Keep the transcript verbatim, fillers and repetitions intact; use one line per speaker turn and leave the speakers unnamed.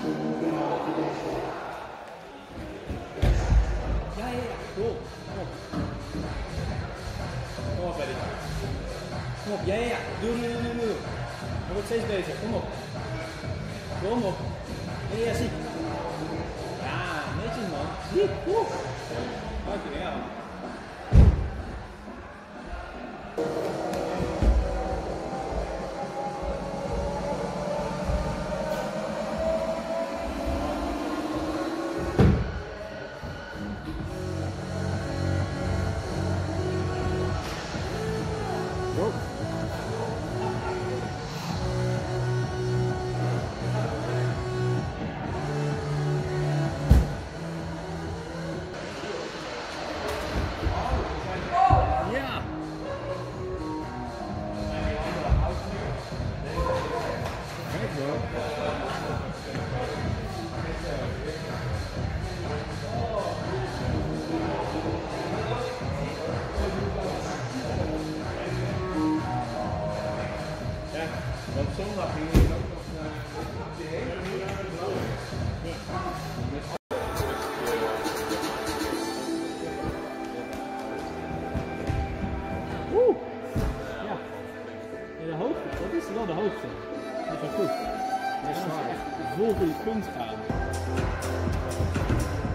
Ja, ja, ja. Cool. Kom op. Kom op, Eddie. Kom op. Ja, ja, ja. Doe, doe, doe, doe, doe. Hij wordt steeds beter. Kom op. Kom op. Ja, ja, zie. Ja, netjes man. Zie. Woe. Dankjewel.
Want zondag ging je ook nog naar die hele blauwe.
Oeh! Ja. Ja, de hoogte, dat is wel de hoogte. Dat is wel goed. Dat is wel echt vol voor je punt gaan.